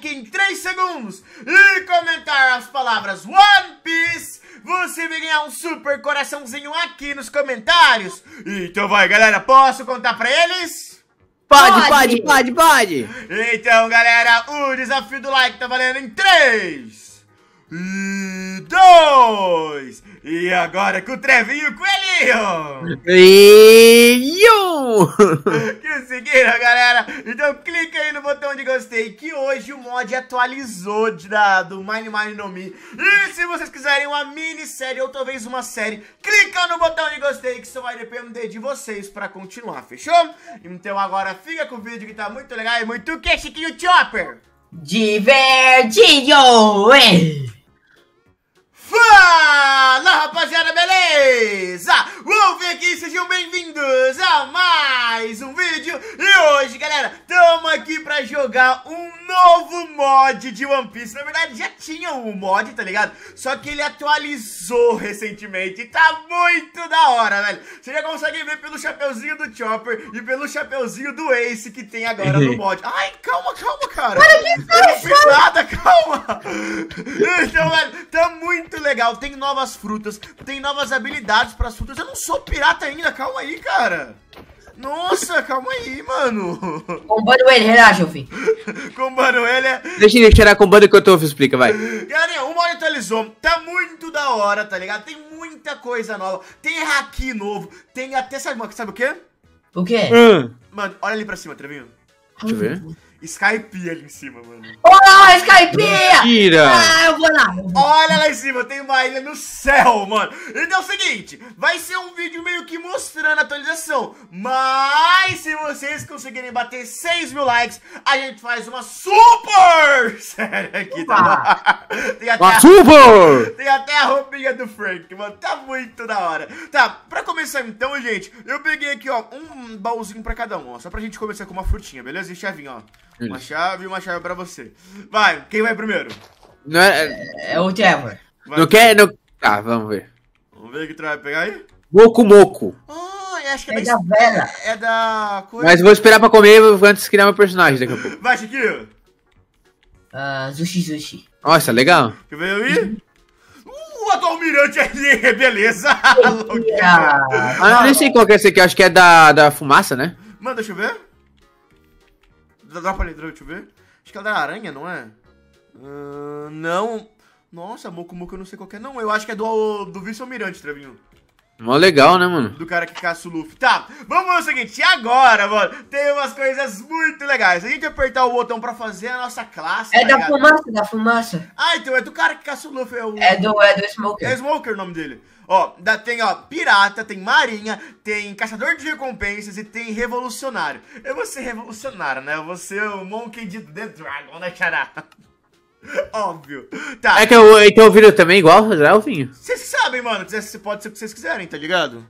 like em 3 segundos e comentar as palavras One Piece, você vai ganhar um super coraçãozinho aqui nos comentários. Então vai, galera, posso contar pra eles? Pode. Então, galera, o desafio do like tá valendo em 3 e 2. E agora com o Trevinho e o Coelhinho. Conseguiram, galera? Então clica aí no botão de gostei, que hoje o mod atualizou do Mine Mine no Mi. E se vocês quiserem uma minissérie ou talvez uma série, clica no botão de gostei, que isso vai depender de vocês pra continuar, fechou? Então agora fica com o vídeo que tá muito legal e muito que, Chiquinho Chopper? Divertido! Fala, rapaziada, beleza? Vamos ver aqui, sejam bem-vindos a mais um vídeo. E hoje, galera, estamos aqui pra jogar um novo mod de One Piece. Na verdade, já tinha um mod, tá ligado? Só que ele atualizou recentemente e tá muito da hora, velho. Você já consegue ver pelo chapeuzinho do Chopper e pelo chapeuzinho do Ace que tem agora no mod. Ai, calma, cara. Eu não fiz nada, calma. Então, velho, tá muito legal, tem novas frutas, tem novas habilidades para as frutas. Eu não sou pirata ainda, calma aí, cara. Nossa, calma aí, mano. Combando ele, relaxa, filho. Combando ele é... Deixa ele tirar combando que eu tô, explica, vai. Galera, o mod atualizou, tá muito da hora, tá ligado? Tem muita coisa nova, tem haki novo, tem até, sabe o quê? O quê? Mano, olha ali pra cima, Trevinho. Deixa eu ver. Skype ali em cima, mano. Olá, Skype! Mentira! Ah, eu vou lá. Olha lá em cima, tem uma ilha no céu, mano. Então é o seguinte, vai ser um vídeo meio que mostrando a atualização. Mas se vocês conseguirem bater 6 mil likes, a gente faz uma super série aqui, tá? Tem até a roupinha do Frank, mano. Tá muito da hora. Tá, pra começar então, gente, eu peguei aqui, ó, um baúzinho pra cada um, ó. Só pra gente começar com uma frutinha, beleza? E chavinha, ó. Uma chave e uma chave pra você. Vai, quem vai primeiro? Não é... É o Trevor. Não quer? Não... Ah, vamos ver. Vamos ver o que tu vai pegar aí? Moco. Ah, acho que É da vela. É da coisa. Mas vou esperar pra comer antes de criar meu personagem daqui a pouco. Vai, Chiquinho. Sushi. Nossa, legal. Quer ver aí? A do almirante ali, beleza. Eu nem sei qual que é esse aqui, eu acho que é da fumaça, né? Mano, deixa eu ver. Dá pra ler, deixa eu ver. Acho que é da aranha, não é? Não. Nossa, Moco eu não sei qual que é. Não, eu acho que é do vice-almirante, Trevinho. Mó legal, né, mano? Do cara que caça o Luffy. Tá, vamos ver o seguinte. E agora, mano, tem umas coisas muito legais. Se a gente apertar o botão pra fazer a nossa classe... É da fumaça, Ah, então é do cara que caça o Luffy. É do Smoker. É Smoker o nome dele. Ó, tem, ó, pirata, tem marinha, tem caçador de recompensas e tem revolucionário. Eu vou ser revolucionário, né? Eu vou ser o Monkey de The Dragon, né, Xará? Óbvio. Tá. É que eu viro também igual, Elfinho. Vocês sabem, mano, pode ser o que vocês quiserem, tá ligado?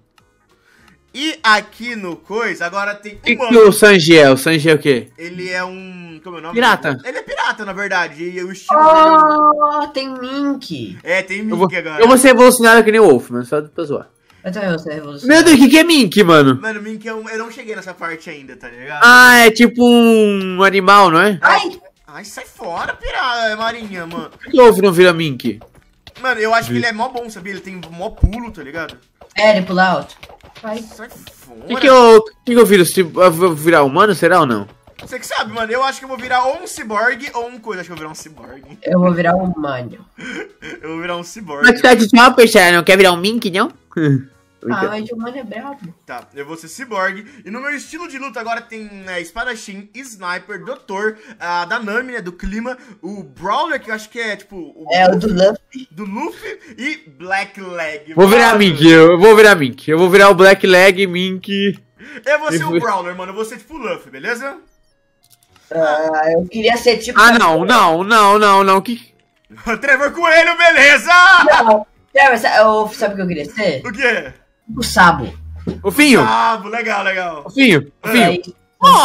E aqui no coisa, agora tem O que o Sanji é? O Sanji é o quê? Ele é um... Como é o nome? Pirata. Ele é pirata, na verdade. E o estilo dele... Tem Mink. É, tem Mink agora. Eu vou ser revolucionário que nem o Wolf, mano, só pra zoar. Eu também vou ser revolucionário. Meu Deus, o que é Mink, mano? Mano, Mink é um... Eu não cheguei nessa parte ainda, tá ligado? Ah, é tipo um animal, não é? Ai, sai fora, pirata, marinha, mano. Por que o Wolf não vira Mink? Mano, eu acho que ele é mó bom, sabia? Ele tem mó pulo, tá ligado? É, ele pula alto. Sai fora. O que eu viro? Eu vou virar humano, será ou não? Você que sabe, mano. Eu acho que eu vou virar ou um ciborgue ou um coisa. Acho que eu vou virar um ciborgue. Eu vou virar um humano. Eu vou virar um ciborgue. Mas tá de Chopper, não quer virar um Mink, não? Mas o humano é brabo. Tá, eu vou ser ciborgue. E no meu estilo de luta agora tem espadachim, sniper, doutor, da Nami, né, do clima, o Brawler, que eu acho que é tipo... o do Luffy. Do Luffy e Black Leg. Vou virar Mink, eu vou virar Mink. Eu vou virar o Black Leg, Mink. Eu vou ser o Brawler, mano. Eu vou ser tipo o Luffy, beleza? Eu queria ser tipo... não. Que... Trevor Coelho, beleza? Não, sabe o que eu queria ser? O quê? O Sabo. O Finho. Sabo, legal. O Finho. Olha que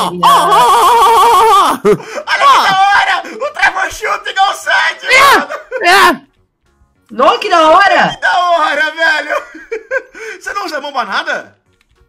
da hora! O Trevor chuta igual o Sandy! Nossa, que da hora! Que da hora, velho! Você não usa mão pra nada?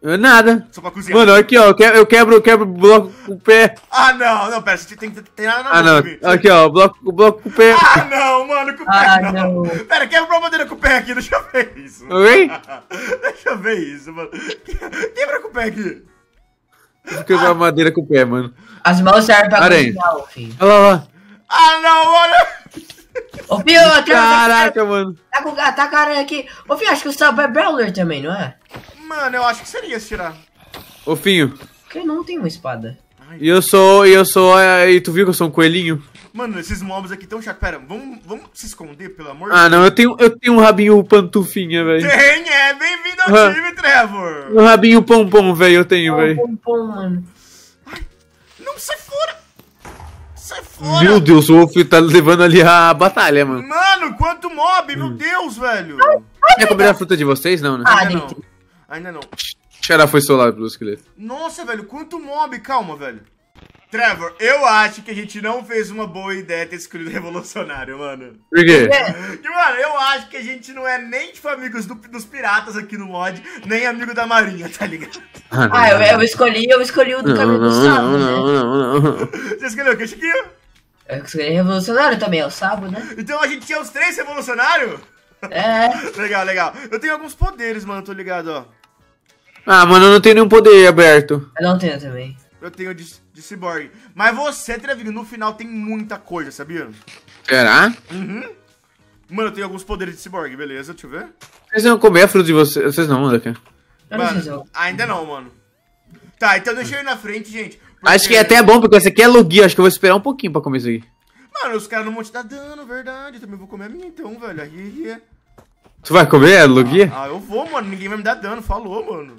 Nada. Só pra cozinhar. Mano, aqui, ó. Eu quebro o bloco com o pé. Ah, não, pera, você tem nada na Ah, mão, não. Vivi. Aqui, ó. O bloco com o pé. Ah, não, mano, com o pé Ah, não. não. Pera, quebra a madeira com o pé aqui, deixa eu ver isso. Oi? Deixa eu ver isso, mano. Quebra com o pé aqui. Quebrar a madeira com o pé, mano. As mãos servem pra Aranha. cozinhar, ô filho. Olha lá. Ah, não, mano. Ô filho, Caraca, mano. tá com tá com a aranha aqui. Ô filho, acho que o Sabo é Brawler também, não é? Mano, eu acho que seria se tirar. Ô, Finho. Porque ele não tem uma espada. E eu sou. E tu viu que eu sou um coelhinho? Mano, esses mobs aqui tão chato. Pera, vamos se esconder, pelo amor Ah, não. Eu tenho um rabinho pantufinha, velho. Tem, bem-vindo ao time, Trevor. Um rabinho pompom, velho. Eu tenho, velho. Pom, mano. Não, sai fora. Sai fora. Meu Deus, o Wolf tá levando ali a batalha, mano. Mano, quanto mob, meu Deus, velho. Quer comer a fruta de vocês? Não, né? Ah, Ainda nem não. tem. Ainda não. Xará foi solar pelo esqueleto. Nossa, velho, quanto mob. Calma, velho. Trevor, eu acho que a gente não fez uma boa ideia ter escolhido revolucionário, mano. Por quê? Que, mano, eu acho que a gente não é nem, tipo, amigos dos piratas aqui no mod, nem amigo da marinha, tá ligado? Ah, eu escolhi o do caminho do Sabo, né? Você escolheu o que, Chiquinho? Eu escolhi revolucionário também, é o Sabo, né? Então a gente tinha os 3 revolucionários? É. Legal, legal. Eu tenho alguns poderes, mano, tô ligado, ó. Ah, mano, eu não tenho nenhum poder aberto. Eu não tenho também. Eu tenho de cyborg. Mas você, Trevinho, no final tem muita coisa, sabia? Será? Uhum. Mano, eu tenho alguns poderes de cyborg, beleza, deixa eu ver. Vocês vão comer a fruta de vocês? Vocês não, mano. Eu não sei se eu... Mano, ainda não, mano. Tá, então deixa eu ir na frente, gente. Acho que é até bom, porque esse aqui é Lugia. Acho que eu vou esperar um pouquinho pra comer isso aqui. Mano, os caras não vão te dar dano, verdade. Eu também vou comer a minha então, velho. Aí. Tu vai comer a Lugia? Ah, eu vou, mano. Ninguém vai me dar dano. Falou, mano.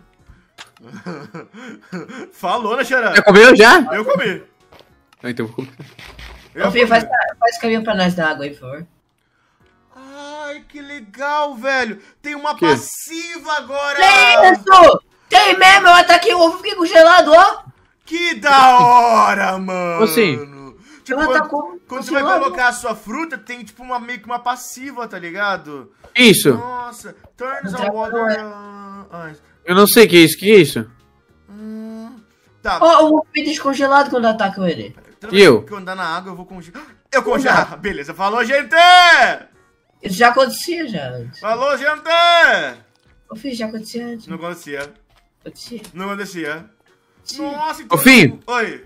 Falou, né, Xará? Já comeu já? Eu comi. Ah, então eu vou comer. Eu Ô filho, comi. faz caminho pra nós da água aí, por favor. Ai, que legal, velho. Tem uma Que? passiva agora. Que isso? Tem mesmo, eu ataquei o ovo, fiquei congelado, ó. Que da hora, mano. assim? Tipo, Ela tá quando você vai congelado. colocar a sua fruta, tem tipo meio que uma passiva, tá ligado? Isso. Nossa, turns Outra on water. coisa. Eu não sei o que é isso. O que é isso? Tá. Ó, o ovo fica descongelado quando ataca ele. toda E vez eu? que eu andar na água, eu vou congelar. Eu congelar. Beleza, falou, gente! Isso já acontecia já antes. Falou, gente! Ô filho, já acontecia antes. Não acontecia. Acontecia. Não acontecia. Sim. Nossa, Ô, Fim. Oi.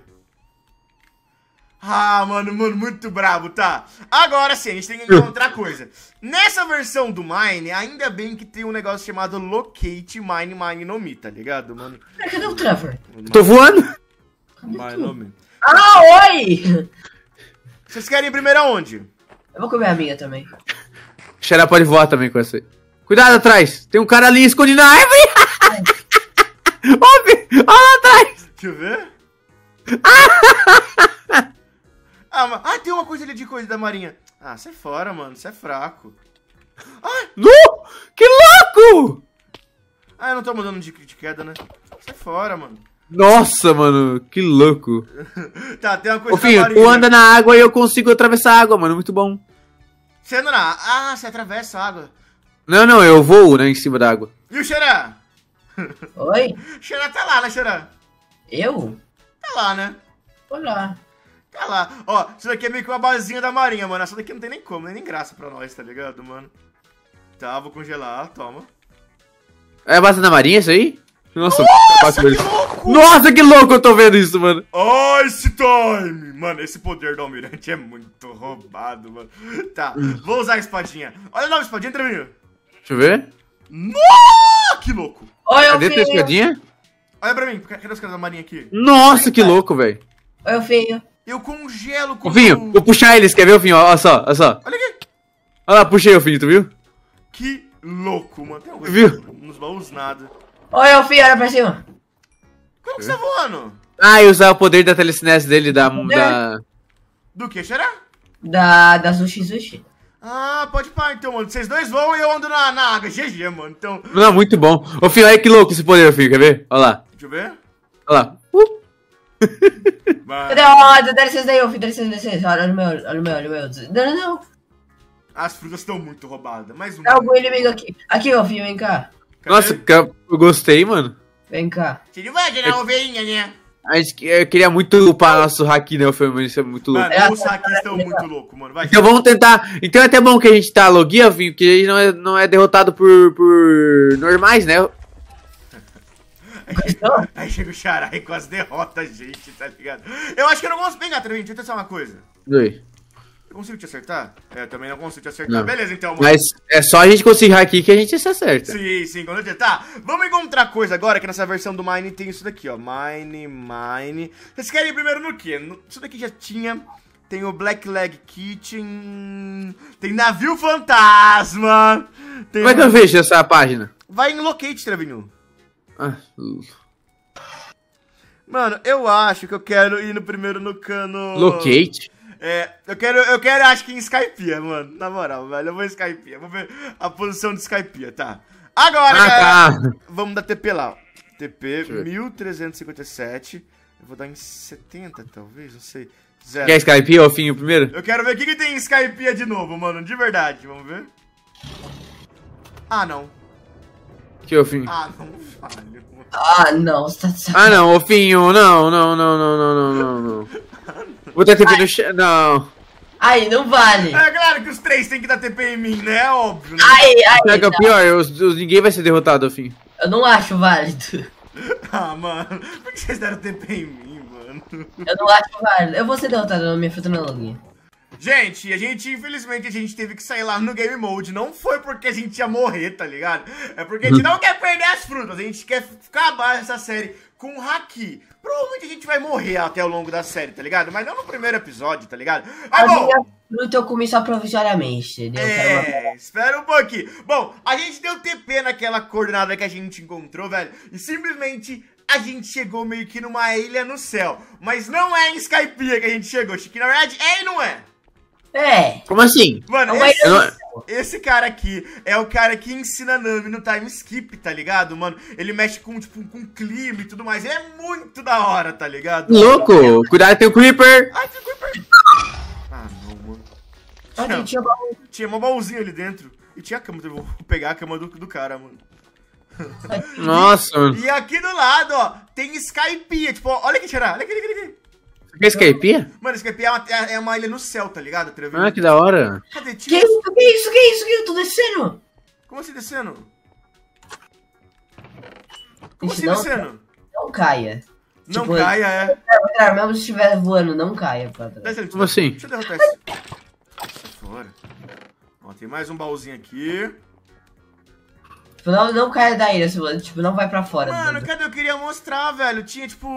Ah, mano, muito brabo, tá? Agora sim, a gente tem que encontrar coisa. Nessa versão do Mine, ainda bem que tem um negócio chamado Locate Mine no Mi, tá ligado, mano? Pera, cadê o Trevor? Tô voando? Mine no Mi. Ah, oi! Vocês querem ir primeiro aonde? Eu vou comer a minha também. Xará pode voar também com essa aí. Cuidado atrás. Tem um cara ali escondido na árvore. Ó, Fih, olha lá atrás. Deixa eu ver. Ah, tem uma coisa ali de coisa da marinha. Ah, sai fora, mano. Você é fraco. Nu! Que louco! Ah, eu não tô mudando de queda, né? Sai fora, mano. Nossa, mano. Que louco. Tá, tem uma coisa Ô, Fih, da marinha. tu anda na água e eu consigo atravessar a água, mano. Muito bom. Você anda na... Ah, você atravessa a água. Não, eu voo, né, em cima da água. E o Xará? Oi? Xará tá lá, né, Xará? Eu? Tá lá, né? Olá. Tá lá. Ó, isso daqui é meio que uma basinha da marinha, mano. Essa daqui não tem nem como, nem graça pra nós, tá ligado, mano? Tá, vou congelar, toma. É a base da marinha isso aí? Nossa, Nossa, que louco! Nossa, que louco eu tô vendo isso, mano. Ice Time! Mano, esse poder do almirante é muito roubado, mano. Tá, vou usar a espadinha. Olha a nova espadinha, Trevinho. Deixa eu ver. Nossa, que louco! Oi, Cadê tua filho. escadinha? Olha pra mim, cadê os caras da marinha aqui? Nossa, que louco, velho. Oi, filho. Eu congelo com... Ô, Finho, vou puxar eles, quer ver, ô, Finho? Olha só, olha só. Olha aqui. Olha lá, puxei o Finho, tu viu? Que louco, mano. Tem alguma Viu? coisa nos baús, nada. Oi, filho, olha pra cima. Como que você tá voando? Ah, e usar o poder da telecinese dele, da... Do que, Xará? Da Sushi Sushi. Ah, pode parar então, mano. Vocês dois voam e eu ando na água. GG, mano. Então, Não, muito bom. Ô, Finho, olha que louco esse poder, Finho, quer ver? Olha lá, deixa eu ver. olha lá. Cadê? Ó, dá licença daí, ô filho, dá licença. Olha o meu, olha o meu, olha o meu. Não. As frutas estão muito roubadas. Mais Tem uma. algum inimigo aqui. Aqui, ô filho, vem cá. Cadê? Nossa, eu gostei, mano. Vem cá. Você não vai gerar ovelhinha, né? Eu queria muito upar nosso hack, né? Foi isso é muito louco. Mano, os hacks estão muito loucos, mano. Vai, Então vamos tentar. Então é até bom que a gente tá logia, Vinho, porque a gente não é derrotado por normais, né? Aí chega o Xará e quase derrota a gente, tá ligado? Eu acho que eu não consigo pegar, Trevinho. Deixa eu testar uma coisa. Oi. Eu consigo te acertar? É, eu também não consigo te acertar. Não. Beleza, então, mano. Mas é só a gente conseguir aqui que a gente se acerta. Sim, com certeza. Tá, vamos encontrar coisa agora, que nessa versão do Mine tem isso daqui, ó. Mine. Vocês querem ir primeiro no quê? Isso daqui já tinha. Tem o Black Leg Kitchen. Tem Navio Fantasma. Tem Como é que eu vejo essa página? Vai em Locate, Trevinho. Ah, Mano, eu acho que eu quero ir primeiro no cano... Locate? É, eu quero, acho que em Skypiea, mano. Na moral, velho, eu vou em Skypiea. Vou ver a posição de Skypiea, tá. Agora, galera, tá. vamos dar TP lá, ó. TP 1357. Eu vou dar em 70, talvez, não sei. Zero. Quer Skype ou Finho primeiro? Eu quero ver o que tem em Skypiea de novo, mano, de verdade. Vamos ver. Ah, não. Que o Finho? Ah, não falho. Ah, não, você tá de Ah sacanagem. não, o Finho, não. Vou ter TP no chão, não. Aí, não vale. É claro que os três tem que dar TP em mim, né? É óbvio, né? Aí, Sabe que é o não. pior? Ninguém vai ser derrotado, Finho. Eu não acho válido. Ah, mano, por que vocês deram TP em mim, mano? Eu não acho válido. Eu vou ser derrotado na minha futurologia. Gente, infelizmente, a gente teve que sair lá no Game Mode. Não foi porque a gente ia morrer, tá ligado? É porque a gente não quer perder as frutas. A gente quer acabar essa série com haki. Provavelmente a gente vai morrer até ao longo da série, tá ligado? Mas não no primeiro episódio, tá ligado? A Mas bom, minha fruta eu comi só provisoriamente, entendeu? Eu quero uma- espera um pouquinho. Bom, a gente deu TP naquela coordenada que a gente encontrou, velho. E simplesmente a gente chegou meio que numa ilha no céu. Mas não é em Skypiea que a gente chegou, Chique. Na verdade, é e não é. É. Como assim? Mano, Não, mas esse, eu não- esse cara aqui é o cara que ensina a Nami no time skip, tá ligado, mano? Ele mexe com, tipo, com clima e tudo mais. Ele é muito da hora, tá ligado? Louco! Cuidado, tem o Creeper! Ai, que Creeper. Ah, não, mano. Aqui tinha baú. Tinha uma baúzinha ali dentro. E tinha a cama, eu vou pegar a cama do cara, mano. Nossa, mano. E aqui do lado, ó, tem Skypiea. Tipo, ó, olha aqui, Xará. Olha aqui, olha aqui, olha aqui. Quer Skype? Mano, Skypiea é uma ilha no céu, tá ligado? Trevinho? Ah, que da hora. Cadê? Que isso? Que isso? Que isso? Que eu tô descendo? Como assim descendo? Como Isso assim não, descendo? não caia. Não Tipo, caia, é. Cara, mesmo se estiver voando, não caia pra trás. Desce ali, Como assim? Deixa eu derrotar esse. Sai fora. Ó, tem mais um baúzinho aqui. Tipo, não caia da ilha, tipo, não vai pra fora. Mano, do- cadê? Eu queria mostrar, velho. Tinha, tipo,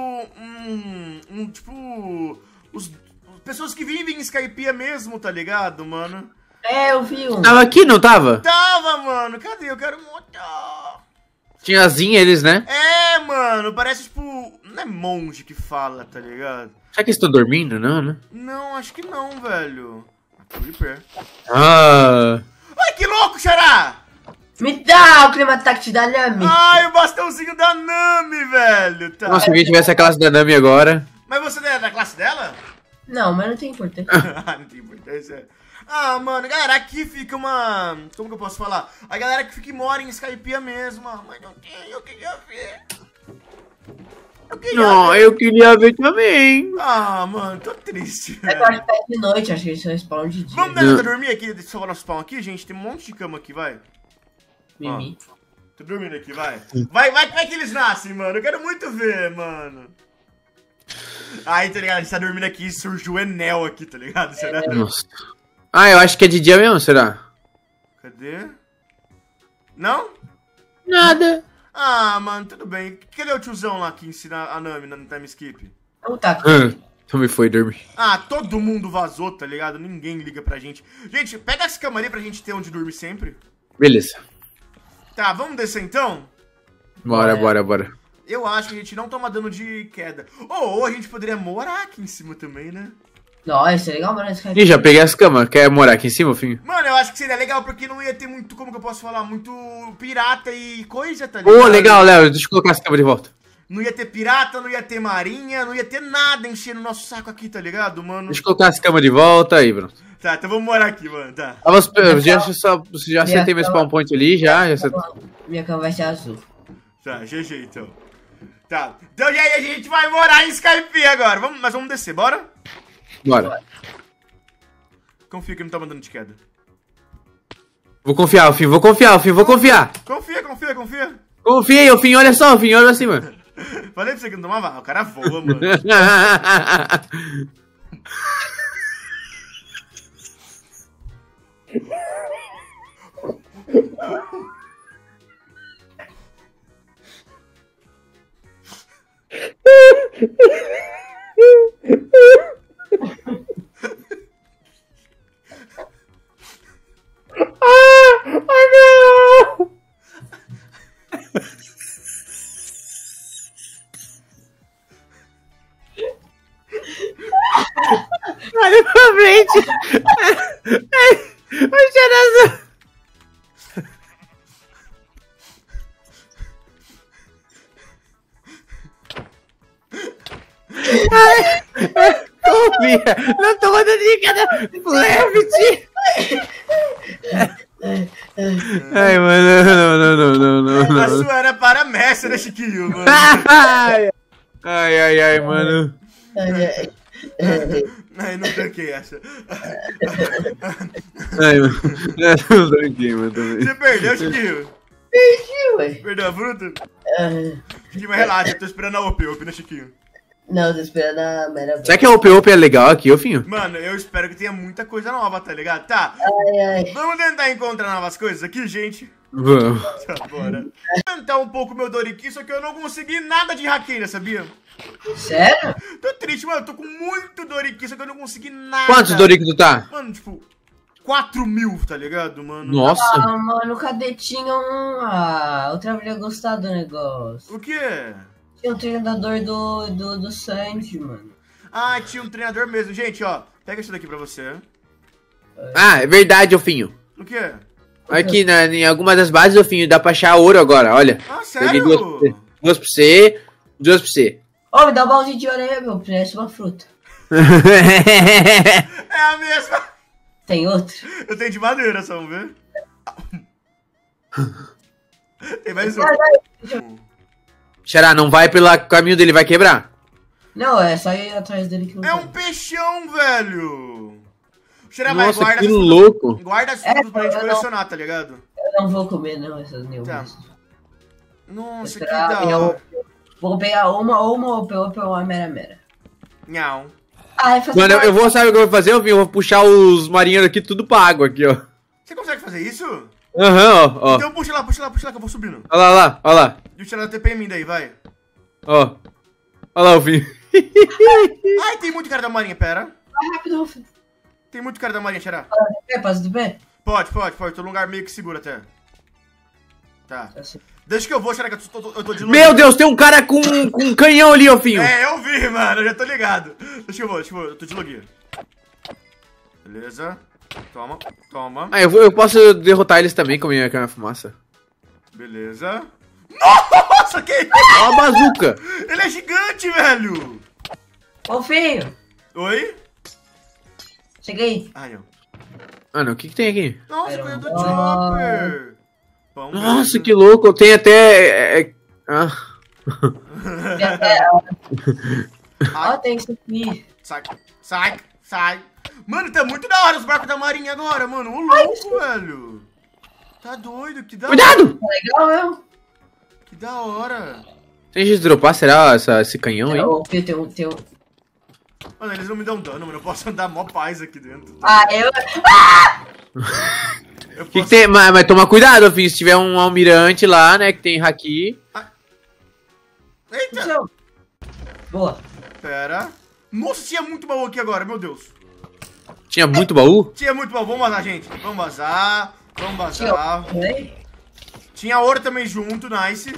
pessoas que vivem em Skypiea mesmo, tá ligado, mano? É, eu vi um. Tava aqui, não tava? Tava, mano. Cadê? Eu quero mostrar. Tinha asinha eles, né? É, mano. Parece, tipo, não é monge que fala, tá ligado? Será que eles estão dormindo? Não, né? Não, acho que não, velho. Creeper. Ah. Ai, que louco, Xará! Me dá o clima táctil da Nami. Ai, o bastãozinho da Nami, velho. Tá. Nossa, se alguém tivesse a classe da Nami agora. Mas você é da classe dela? Não, mas não tem importância. Ah, não tem importância. Ah, mano, galera, aqui fica uma... Como que eu posso falar? A galera que fica e mora em Skypiea mesmo. Mas não tem, eu queria ver. Não, eu queria ver também. Ah, mano, tô triste, É que eu acho velho. que é de noite, acho que eles são spawn de dia. Vamos dar pra dormir aqui? Deixa eu salvar nosso spawn aqui, gente. Tem um monte de cama aqui, vai. Mimi. Tô dormindo aqui, vai. Vai que eles nascem, mano. Eu quero muito ver, mano. Aí, tá ligado? A gente tá dormindo aqui e surge o Enel aqui, tá ligado? Será? Nossa. Ah, eu acho que é de dia mesmo, será? Cadê? Não? Nada. Ah, mano, tudo bem. Cadê o tiozão lá que ensina a Nami no time skip? Então tá. Então me foi dormir. Ah, todo mundo vazou, tá ligado? Ninguém liga pra gente. Gente, pega as camas ali pra gente ter onde dormir sempre. Beleza. Tá, vamos descer então? Bora. Eu acho que a gente não toma dano de queda. Ou a gente poderia morar aqui em cima também, né? Nossa, isso é legal, mano. Esse cara... Ih, já peguei as camas. Quer morar aqui em cima, filho? Mano, eu acho que seria legal porque não ia ter muito, como que eu posso falar, muito pirata e coisa, tá ligado? Ô, legal, Léo. Deixa eu colocar as camas de volta. Não ia ter pirata, não ia ter marinha, não ia ter nada enchendo o nosso saco aqui, tá ligado, mano? Deixa eu colocar as camas de volta aí, Bruno. Tá, então vamos morar aqui, mano, tá. Já acertei meu spawn point ali, já. Minha cama vai ser azul. Tá, GG então. Tá. Então e aí a gente vai morar em Skype agora. Mas vamos descer, bora? Bora. Confia que não tá mandando de queda. Vou confiar, Ofinho, vou confiar, Ofinho, vou confiar. Confia. Confia aí, Ofinho, olha só, Ofinho, olha assim, mano. Falei pra você que não tomava. O cara voa, mano. Olha pra frente. O Xeraza. Confia, não tô mandando de cada leve. Ai, mano, não. A sua era para mestre, né, Chiquinho, mano? Ai, mano. Ai, não tanquei essa. Ai, mano. Não tanquei, mano, também. Você perdeu, Chiquinho? Perdi, ué. Perdeu a fruta? Ah, Chiquinho, mas relaxa, eu tô esperando a OP, né, Chiquinho? não, tô esperando a mera. Será que a OP é legal aqui, Ofinho? Mano, eu espero que tenha muita coisa nova, tá ligado? Tá, Ai. vamos tentar encontrar novas coisas aqui, gente? Vamos. Tá, bora. Vou tentar um pouco meu Doriki, só que eu não consegui nada de hack ainda, sabia? Sério? Tô triste, mano, eu tô com muito Doriki, só que eu não consegui nada. Quantos Dorico tu tá? Mano, tipo, 4.000, tá ligado, mano? Nossa. Ah, mano, cadê tinha um. Ah, eu teria gostado do negócio. O quê? Tinha um treinador do Sandy, mano. Ah, tinha um treinador mesmo. Gente, ó, pega isso daqui pra você. Ah, é verdade, Ofinho. O quê? Aqui em algumas das bases, Ofinho, dá pra achar ouro agora, olha. Ah, Peguei sério? duas pra você, duas pra você. Ô, me dá um balde de ouro aí, meu. Parece uma fruta. É a mesma. Tem outro? Eu tenho de madeira, só vamos ver. Tem mais um. Xará, não vai pelo caminho dele, vai quebrar. Não, é só ir atrás dele que não É tem. um peixão, velho. Xeramai, Nossa, guarda que essas louco. frutas- Guarda as frutas pra gente eu não- colecionar, tá ligado? Eu não vou comer, não, essas Tá. nenhumas. Nossa, que Esperar da minha hora. Vou pegar uma uma mera. Não. Ai, fazer Mano, eu vou, sabe o que eu vou fazer, Ofinho? Eu vou puxar os marinheiros aqui tudo pra água, aqui, ó. Você consegue fazer isso? Aham, ó. Então puxa lá que eu vou subindo. Olha lá. E o Xeramai TP em mim daí, vai. Ó. Olha lá, Ofinho. Ai, tem muito cara da marinha, pera. Vai rápido, filho. Tem muito cara da marinha, Xerá. Passa de pé? Pode. Tô num lugar meio que seguro até. Tá. Assim. Deixa que eu vou, Xerá, que eu tô de longe. Meu Deus, tem um cara com um canhão ali, Ofinho. É, eu vi, mano, eu já tô ligado. Deixa que eu vou, eu tô de logia. Beleza. Toma. Ah, eu posso derrotar eles também com a minha fumaça. Beleza. Nossa, que isso? Ó a bazuca. Ele é gigante, velho. Ô, filho. Oi? Cheguei. Ai, não. Ah, não, o que tem aqui? Nossa, Era ganhou do um- Chopper. Bom, Nossa, beleza. que louco. Tem até... Ah. Ó, tem isso aqui. Sai. Mano, tá muito da hora os barcos da marinha agora, mano. Ô, louco, velho. Tá doido, que da Cuidado! Tá legal mesmo? Que da hora. Tem jeito de dropar, será, esse canhão aí? Ô, filho, tem um. Mano, eles não me dão dano, mano. Eu posso andar mó paz aqui dentro. Ah, eu. Eu Que tem? Mas toma cuidado, filho. Se tiver um almirante lá, né, que tem haki. Eita! Boa. Pera. Nossa, tinha muito baú aqui agora, meu Deus. Tinha muito baú? Tinha muito baú. Vamos vazar, gente. Vamos vazar. Oi? Tinha ouro também junto, nice.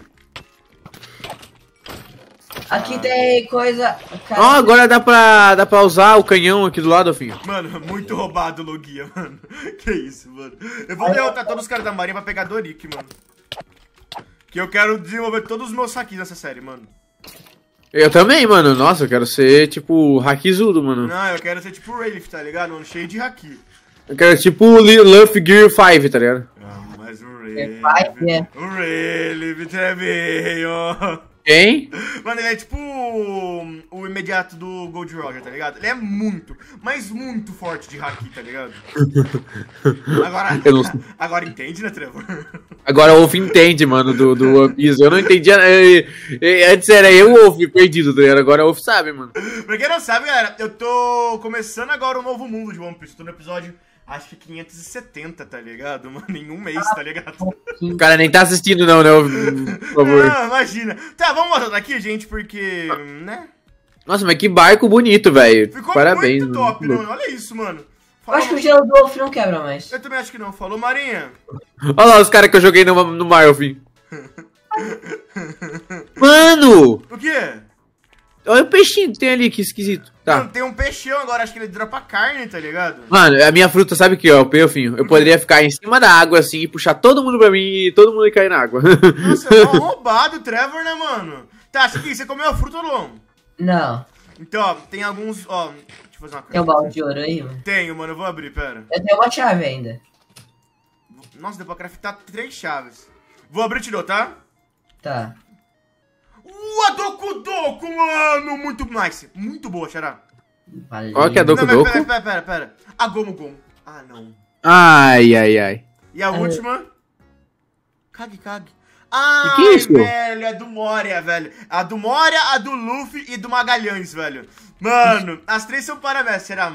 Aqui tem coisa. Ó, agora dá pra usar o canhão aqui do lado, filho. Mano, muito roubado o Logia, mano. Que isso, mano. Eu vou derrotar todos os caras da marinha pra pegar Dorik, mano. Que eu quero desenvolver todos os meus hacks nessa série, mano. Eu também, mano. Nossa, eu quero ser, tipo, hakizudo, mano. Não, eu quero ser tipo o Rayleigh, tá ligado? Mano, cheio de haki. Eu quero ser tipo o Luffy Gear 5, tá ligado? Não, mas o É pai, Rayleigh... é. O Rayleigh também, ó. Quem? Mano, ele é tipo o imediato do Gold Roger, tá ligado? Ele é muito, mas muito forte de haki, tá ligado? Agora, Eu não- agora entende, né, Trevor? Agora o Wolf entende, mano, do One Piece. Eu não entendia. Antes era eu o Wolf perdido, tá ligado? Agora o Wolf sabe, mano. Pra quem não sabe, galera, eu tô começando agora um novo mundo de One Piece. Tô no episódio, acho que 570, tá ligado? Mano, em um mês, tá ligado? O cara nem tá assistindo, não, né? Por favor. Não, imagina. Tá, vamos voltar daqui, gente, porque, né? Nossa, mas que barco bonito, velho. Ficou Parabéns. muito top, mano. Olha isso, mano. Eu Falou... acho que o gelo do Wolf não quebra mais. Eu também acho que não. Falou, Marinha. Olha lá os caras que eu joguei no mar, eu fim. Mano! O quê? Olha o peixinho que tem ali, que esquisito. Mano, Tá. tem um peixão agora, acho que ele dropa carne, tá ligado? Mano, a minha fruta, sabe o que é o Pelfinho? Eu poderia ficar em cima da água assim e puxar todo mundo pra mim e todo mundo ia cair na água. Nossa, é um roubado o Trevor, né, mano? Tá, aqui, você comeu a fruta ou não? Não. Então, ó, tem alguns, ó... Deixa eu fazer uma coisa. Tem um balde de ouro aí, mano. Tenho, mano, eu vou abrir, pera. Eu tenho uma chave ainda. Nossa, deu pra craftar 3 chaves. Vou abrir e te dou, tá? Tá. A Doku Doku, mano! Muito nice. Muito boa, Xará. Valeu. Qual que é a Doku Não, mas Doku? pera. A Gomu Gomu. Ah, não. Ai, ai, ai. E a última? Kage Kage. Ah, que é isso? velho, é do Moria, velho. A do Moria, a do Luffy e do Magalhães, velho. Mano, as 3 são parabéns, será?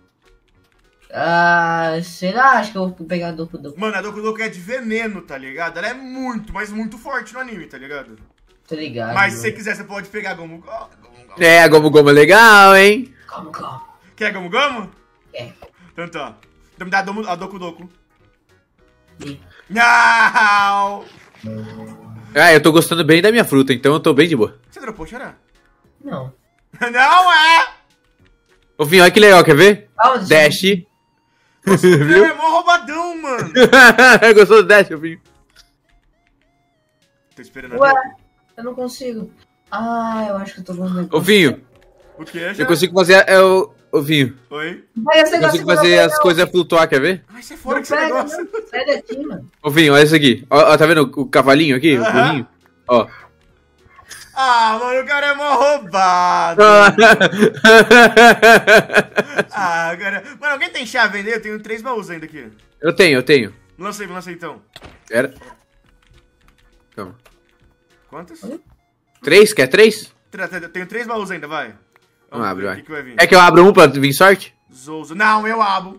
Ah, sei lá, acho que eu vou pegar a Doku Doku. Mano, a Doku Doku é de veneno, tá ligado? Ela é muito, mas muito forte no anime, tá ligado? Tô ligado. Mas se mano. você quiser, você pode pegar a Gomu Gomu. É, a Gomu Gomu é legal, hein? Como? Quer Gomu Gomu? É. Então tá. Então me dá a Doku Doku. Sim. Não! Ah, eu tô gostando bem da minha fruta, então eu tô bem de boa. Você dropou, Xará? Não. Não é! Ô, Finho, olha que legal, quer ver? Aonde? Dash. Você Viu? é mó roubadão, mano. Gostou do Dash, ô, Finho? Tô esperando a Ué, Doku. eu não consigo. Ah, eu acho que eu tô com um negócio. Ô, Finho, O que, eu Xará? consigo fazer... Ô, Finho, Oi? Vai, esse eu negócio consigo que eu fazer não as pego, coisas flutuar, quer ver? Ai, sai fora não que esse pega, negócio. não. Sai daqui, mano. Ô, Finho, olha isso aqui. Ó, tá vendo o cavalinho aqui? O Aham. burrinho? Ó. Ah, mano, o cara é mó roubado. Ah, cara. Mano, alguém tem chave ainda? Eu tenho 3 baús ainda aqui. Eu tenho. Lança aí então. Pera. Calma. Quantas? 3? Quer 3? Eu tenho 3 baús ainda, vai. Vamos abre, ver vai. o que vai vir. É que eu abro um pra vir sorte? Zouzo. Não, eu abo.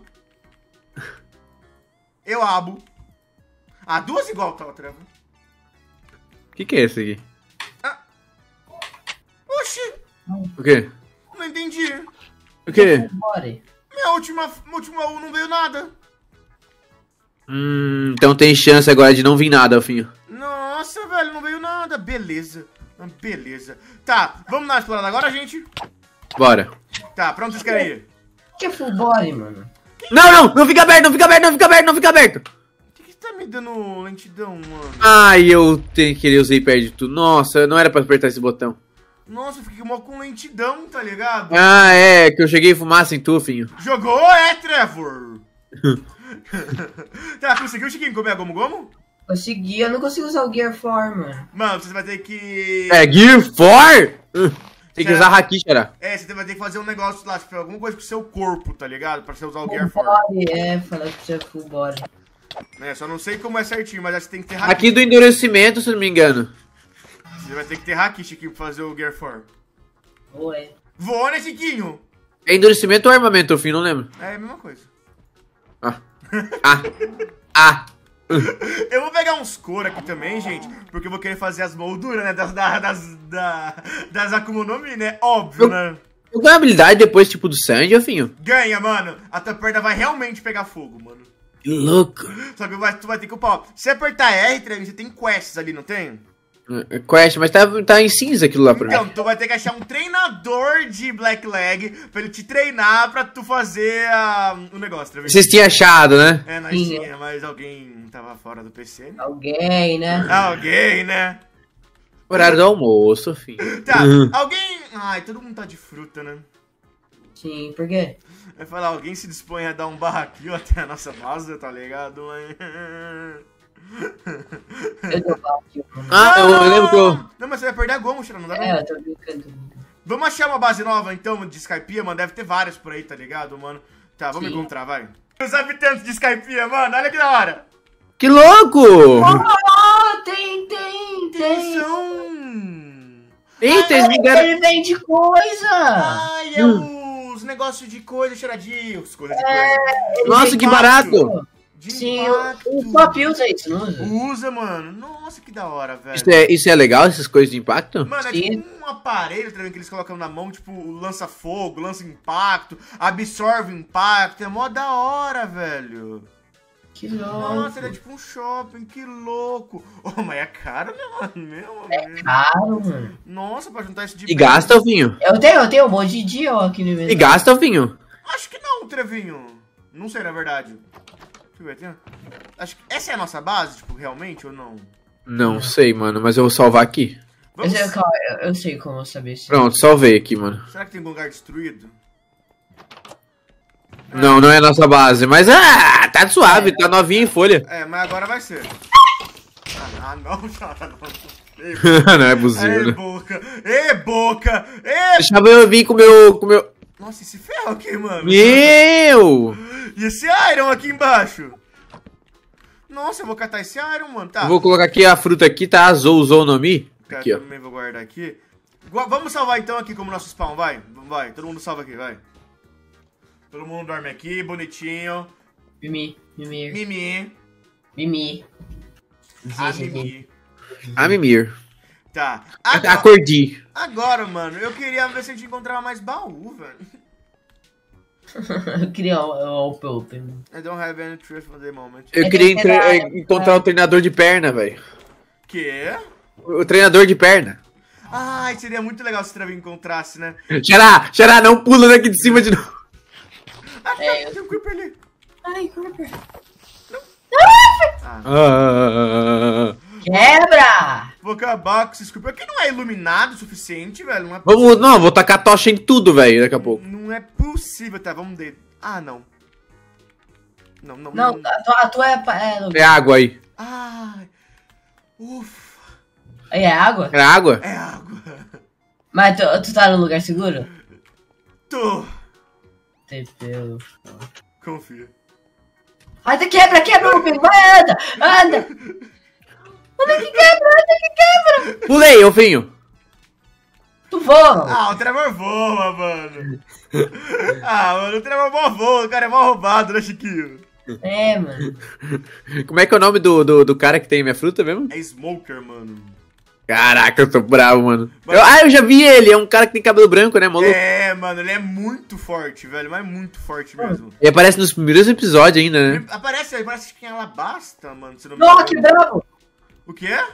Eu abo. Ah, 2 igual, tá, Trevor. O que é esse aqui? Oxi, O quê? não entendi. O quê? Bora. Minha última baú não veio nada. Então tem chance agora de não vir nada, Finho. Nossa, velho, não veio nada. Beleza. Beleza. Tá, vamos dar uma explorada agora, gente? Bora. Tá, pra onde vocês querem ir? Que é full body, mano? Não, não fica aberto, não fica aberto, não fica aberto, não fica aberto. Por que tá me dando lentidão, mano? Ai, eu tenho que ele usei perto de tudo. Nossa, não era pra apertar esse botão. Nossa, eu fiquei mó com lentidão, tá ligado? Ah, é, que eu cheguei fumaça em tu, Finho. Jogou, Trevor? Tá, conseguiu, Chiquinho, comer a Gomu Gomu? Consegui, eu não consigo usar o Gear 4, mano. Mano, você vai ter que... É, Gear 4? Tem que usar Haki, Xará. É, você vai ter que fazer um negócio lá, tipo, alguma coisa com o seu corpo, tá ligado? Pra você usar o Gear 4. Body, falar que você é full body. É, só não sei como é certinho, mas acho que tem que ter haki. Aqui do endurecimento, se não me engano. Você vai ter que ter haki, Chiquinho, pra fazer o Gear 4. Ué. Voa, né, Chiquinho? É endurecimento ou armamento, Finho? Não lembro. É a mesma coisa. Ah. Eu vou pegar uns couro aqui também, gente, porque eu vou querer fazer as molduras, né, das Akuma no Mi, né? Óbvio, né? Eu ganho habilidade depois, tipo, do Sanji, Finho. Ganha, mano. A tua perna vai realmente pegar fogo, mano. Que louco. Só que tu vai ter que upar. Ó. Se apertar R, Trevi, você tem quests ali, não tem? Quest, mas tá em cinza aquilo lá pra Então, mim. tu vai ter que achar um treinador de Black Leg pra ele te treinar pra tu fazer o negócio, Trevi. Vocês tinham achado, né? É, nós Sim. tinha, mas alguém tava fora do PC, né? Alguém, né? Alguém, né? Horário do almoço, Finho. Tá, alguém... Ai, todo mundo tá de fruta, né? Sim, por quê? Vai falar, alguém se dispõe a dar um barraquinho até a nossa base, tá ligado? Eu dou mal aqui. Ah, eu lembro que eu... Não, mas você vai perder a Gomo, Xará, não dá não. É, eu tô brincando. Vamos achar uma base nova, então, de Skypiea, mano. Deve ter várias por aí, tá ligado, mano? Tá, vamos Sim. encontrar, vai. Os habitantes de Skypiea, mano. Olha que da hora. Que louco! Oh, tem. São... Eita, eles me deram... Ele vende coisa. Ai, é os negócios de coisa, cheiradinhos. Coisa de coisa. Nossa, que barato! De Sim, impacto. o Pop usa isso, não usa? Usa, mano. Nossa, que da hora, velho. Isso é legal, essas coisas de impacto? Mano, é Sim. tipo um aparelho também que eles colocam na mão, tipo, lança fogo, lança impacto, absorve impacto. É mó da hora, velho. Que louco. Nossa, ele é tipo um shopping, que louco. Oh, mas é caro, né, mano? Meu amigo. Caro, mano. Nossa, pra juntar esse de E gasta o vinho. Eu tenho um monte de dia ó, aqui no E inventário. gasta o vinho. Acho que não, Trevinho. Não sei, na verdade. Deixa eu ver, tem... Acho que essa é a nossa base, tipo, realmente, ou não? Não sei, mano, mas eu vou salvar aqui. Vamos... Eu sei como saber se. Pronto, salvei aqui, mano. Será que tem algum lugar destruído? Não, não é a nossa base, mas tá suave, tá novinha em folha. É, mas agora vai ser. Não, cara, não. Não é Ei, buzina. boca! Ei, boca! Ei... Deixava eu vir com o meu... Nossa, esse ferro aqui, mano. Meu! E esse Iron aqui embaixo? Nossa, eu vou catar esse Iron, mano. Tá. Eu vou colocar aqui a fruta aqui, tá? Zouzonomi. Cara, Aqui, ó. também vou guardar aqui. Vamos salvar então aqui como nosso spawn, vai. Vai, todo mundo salva aqui, vai. Todo mundo dorme aqui, bonitinho. Mimi. Mimi. A Mimi. A Mimir. Tá. Acordi. Agora, mano, eu queria ver se a gente encontrava mais baú, velho. Eu queria o Open. I don't have any truth for the moment. Eu queria encontrar o treinador de perna, velho. Que? O treinador de perna. Ai, seria muito legal se o Trevor encontrasse, né? Xará, não pula daqui de cima de novo. Tem um Creeper ali. Ai, Creeper. Ah. Quebra! Vou acabar com esses Creeper. Aqui não é iluminado o suficiente, velho. Não é Vou tacar tocha em tudo, velho, daqui a pouco. Não é possível, tá? Vamos dele. Ah, não. Não. Não, a tua é. É água aí. Ai. Ufa. Aí é água? É água? É água. Mas tu tá no lugar seguro? Tô. Tepeu. Confia. Ai, quebra, Open. Vai, anda! Anda que quebra! Pulei, ovinho. Tu voa! Ah, o Trevor voa, mano. Mano, o Trevor mó voa. O cara é mó roubado, né, Chiquinho? É, mano. Como é que é o nome do cara que tem minha fruta mesmo? É Smoker, mano. Caraca, eu tô bravo, mano. Eu já vi ele, é um cara que tem cabelo branco, né, maluco? É, mano, ele é muito forte, velho. Mas é muito forte mesmo. E aparece nos primeiros episódios ainda, né? Ele parece que em Alabasta, mano. Se não me Nossa, engano. que bravo! O que é?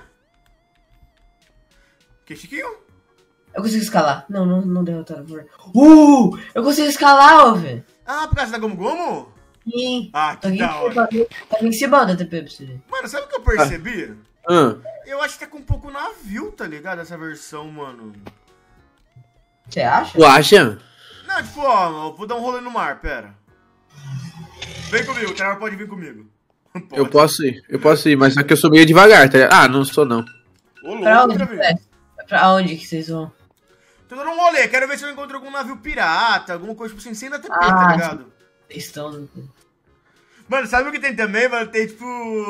Que, Chiquinho? Eu consigo escalar. Não derrotaram, por eu consigo escalar, ó, velho. Ah, por causa da Gomu Gomu? Sim. Ah, Tá que da hora. aqui em cima da TP pra você ver. Mano, sabe o que eu percebi? Ah. Eu acho que tá com um pouco navio, tá ligado? Essa versão, mano. Você acha? Tu acha? Não, tipo, ó, eu vou dar um rolê no mar, pera. Vem comigo, o Trevor pode vir comigo. Eu posso ir, mas só que eu sou meio devagar, tá ligado? Ah, não sou não. Ô, Pra louco, onde? Trevor. Pra onde que vocês vão? Tô dando um rolê, quero ver se eu encontro algum navio pirata, alguma coisa tipo assim, sem da TP, tá Ah, ligado? Vocês estão. Mano, sabe o que tem também, mano? Tem tipo...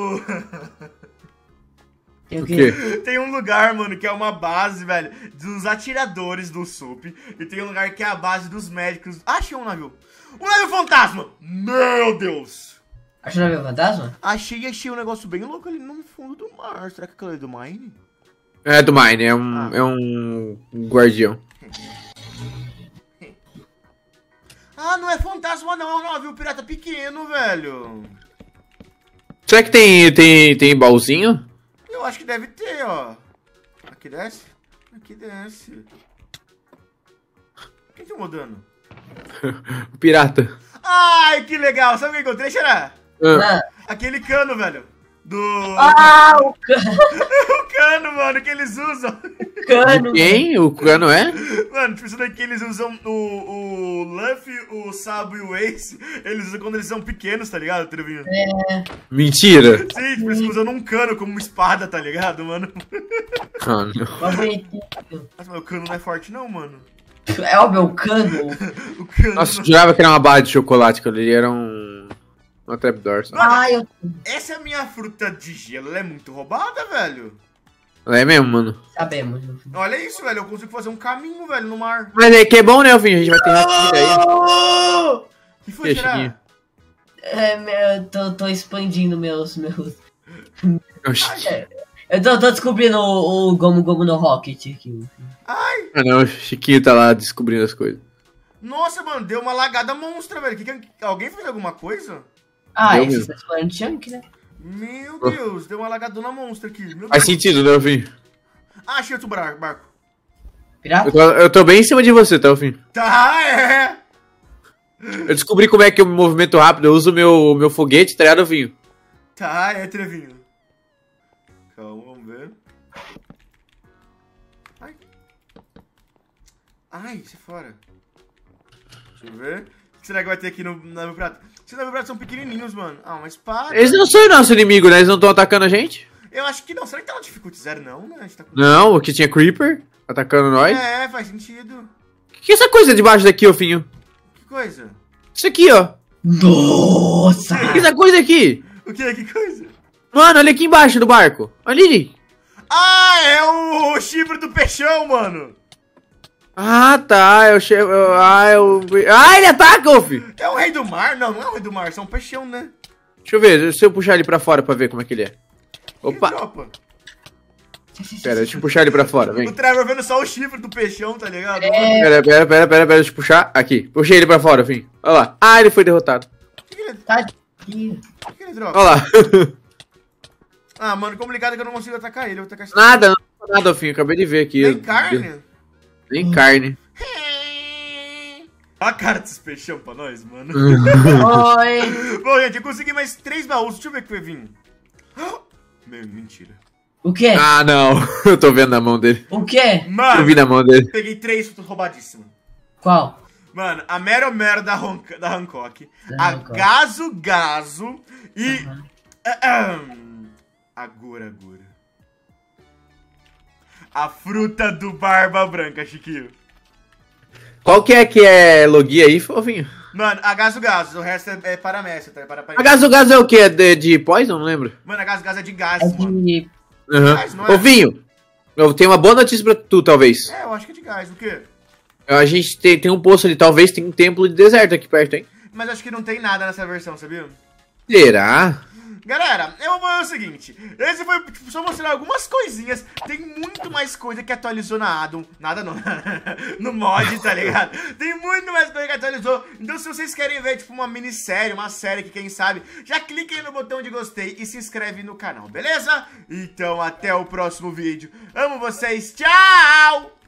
Tem o O quê? quê? Tem um lugar, mano, que é uma base, velho, dos atiradores do SUP. E tem um lugar que é a base dos médicos. Achei um navio. Um navio fantasma! Meu Deus! Achou navio fantasma? Achei um negócio bem louco ali no fundo do mar. Será que aquilo é do Mine? É do Mine, é um guardião. Ah, não é fantasma não, é um navio pirata pequeno, velho. Será que tem baúzinho? Eu acho que deve ter, ó. Aqui desce? Aqui desce. Quem tá mudando? O pirata. Ai, que legal! Sabe o que eu encontrei, Xará? Ah. Aquele cano, velho. Do... Ah, o cara. o cano, mano, que eles usam. Cano. Quem? O Cano é? Mano, tipo, isso daqui eles usam o Luffy, o Sabo e o Ace. Eles usam quando eles são pequenos, tá ligado, Trevinho? Mentira. Sim, tipo, eles usam um cano como espada, tá ligado, mano? Ah, não. Mas bonitinho. Mas o cano não é forte, não, mano. É o meu cano. O cano. Nossa, eu jurava que era uma barra de chocolate, quando ele era uma trapdoor. Sabe? Ai, eu... Essa é a minha fruta de gelo, ela é muito roubada, velho. É mesmo, mano. Sabemos. Olha isso, velho, eu consigo fazer um caminho, velho, no mar. Mas é que é bom, né, Alvinho? A gente vai ter rapidinho aí. O que foi, será? Chiquinho. Eu tô expandindo meus... Oxi. Eu tô descobrindo o Gomu Gomu no Rocket aqui. Ai, Ah, não, o Chiquinho tá lá descobrindo as coisas. nossa, mano, deu uma lagada monstra, velho. Alguém fez alguma coisa? Ah, Deu esse mesmo. tá explorando Chunk, né? Meu Deus, deu uma lagadona monstra aqui. Meu Faz Deus. sentido, né, Alvinho? Ah, achei outro barco. Pirata? Eu tô bem em cima de você, tá, Alvinho? Tá, é. Eu descobri como é que eu me movimento rápido. Eu uso o meu foguete, tá ligado, Alvinho? Tá, é, Trevinho. Calma, vamos ver. Ai. Ai, sai fora. Deixa eu ver. O que será que vai ter aqui no navio pirata? Esses navios piratas são pequenininhos, mano. Ah, uma espada. Eles não são nosso inimigo, né? Eles não estão atacando a gente? Eu acho que não. Será que tá no Difficulty 0, não, né? A gente tá com... Não, aqui tinha Creeper atacando nós. É, faz sentido. Que é essa coisa debaixo daqui, Alvinho? Que coisa? Isso aqui, ó. Nossa! Que é essa coisa aqui? O que? Que coisa? Mano, olha aqui embaixo do barco. Olha ali. Ah, é o chifre do peixão, mano. Ah, tá. É o chefe. Ah, ele ataca, Wolf! É o rei do mar? Não, não é o rei do mar. São um peixão, né? Deixa eu ver. Se eu puxar ele pra fora pra ver como é que ele é. Opa. Dropa. Pera, deixa eu puxar ele pra fora, O vem. Trevor vendo só o chifre do peixão, tá ligado? Pera, deixa eu puxar. Aqui, puxei ele pra fora, fim. Olha lá. Ah, ele foi derrotado. Tadinho. O que ele dropa? Olha lá. Ah, mano, complicado é que eu não consigo atacar ele. Eu vou atacar esse... Nada, Fim. Acabei de ver aqui. Nem carne? Nem carne. Olha a cara desses peixão pra nós, mano. Oi! Bom, gente, eu consegui mais 3 baús. Deixa eu ver o que vai vir. Meu, mentira. O quê? Ah, não. Eu tô vendo na mão dele. O quê? Eu Mano, vi na mão dele. peguei 3 frutas roubadíssimas. Qual? Mano, a Mero Mero da Hancock. Da A Hancock. Gazo Gazo. E... A Gura Gura. A fruta do Barba Branca, Chiquinho. Qual que é logia aí, fofinho? Mano, a Gazo Gazo. O resto é paramécia, tá? A gás é o que? É de Poison? Não lembro. Mano, a Gazo Gazo é de gás, É mano. de... Gás, não é? Ô, Vinho, eu tenho uma boa notícia pra tu, talvez. É, eu acho que é de gás. O quê? A gente tem um poço ali, talvez tem um templo de deserto aqui perto, hein? Mas acho que não tem nada nessa versão, sabia? Será? Galera, eu vou fazer o seguinte. Esse foi tipo, só mostrar algumas coisinhas. Tem muito mais coisa que atualizou na Addon. Nada não. No mod, tá ligado? Tem muito mais coisa que atualizou. Então se vocês querem ver tipo uma minissérie, uma série que quem sabe, já clique aí no botão de gostei e se inscreve no canal, beleza? Então até o próximo vídeo. Amo vocês, tchau!